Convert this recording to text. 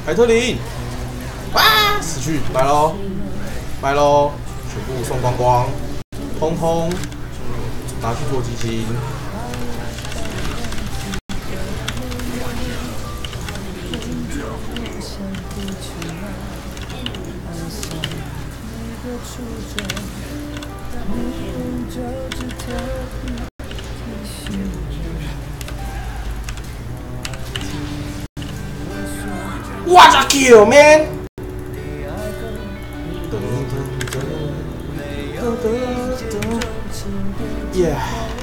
海特林，哇，死去，来喽，来喽，全部送光光，通通拿去做基金。What a kill, man! Yeah.